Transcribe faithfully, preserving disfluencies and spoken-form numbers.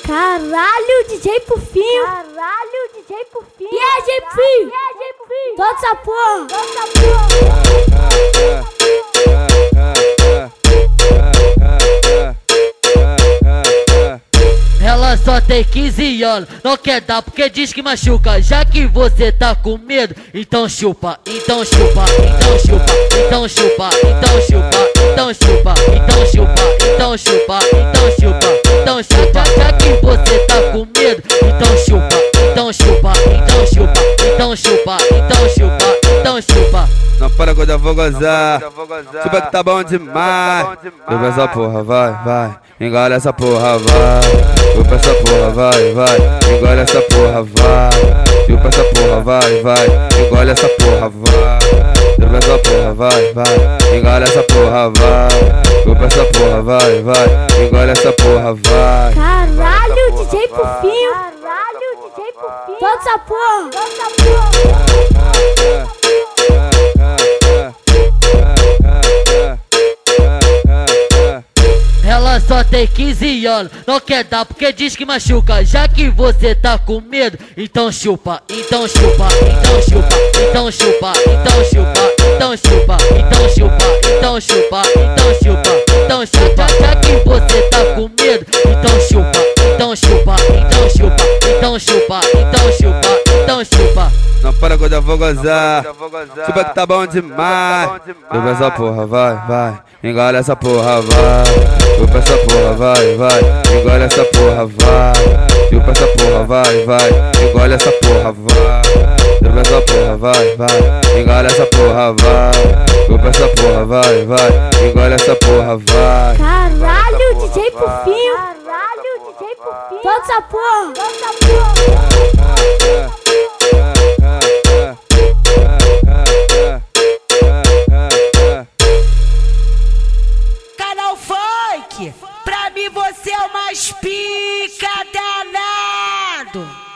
Caralho, D J Pufinho. Caralho, D J Pufinho. E aí, D J Pufinho? E aí, D J Pufinho? Toda essa porra. Toda essa porra. Ela só tem quinze anos, não quer dar porque diz que machuca. Já que você tá com medo, então chupa, então chupa, então chupa, então chupa, então chupa, então chupa, então chupa, então chupa, então chupa, então chupa. Já que você tá com medo, então chupa, então chupa, então chupa, então chupa, então chupa, então chupa. Não para quando eu vou gozar, chupa que tá bom demais. Chupa essa porra, vai, vai, engole essa porra, vai. Chupa essa porra, vai, vai, engole essa porra, vai. Chupa essa porra, vai, vai, engole essa porra, vai. Chupa essa porra, vai, vai, engole essa porra, vai. Chupa essa porra, vai, vai, engole essa porra, vai. Caralho, D J Pufinho. Caralho, D J Pufinho. Toda essa porra. Toda essa porra. Ela só tem quinze anos, não quer dar porque diz que machuca. Já que você tá com medo, então chupa, então chupa, então chupa, então chupa, então chupa, então chupa, então chupa, então chupa, então chupa, então chupa. Já que você tá com medo, então chupa, então chupa, então chupa, então chupa, então chupa, então chupa. Não para quando eu vou gozar, chupa que tá bom demais. Chupa essa porra, vai, vai, engole essa porra, vai. Chupa essa porra, vai, vai, engole essa porra, vai. Chupa essa porra, vai, vai, engole essa porra, vai. Chupa essa porra, vai, vai, engole essa porra, vai. Chupa essa porra, vai, vai, engole essa porra, vai. Caralho, D J Pufinho. Caralho, D J Pufinho. Toda essa porra. Toda essa porra. Canal Funk, pra mim você é o mais pica danado.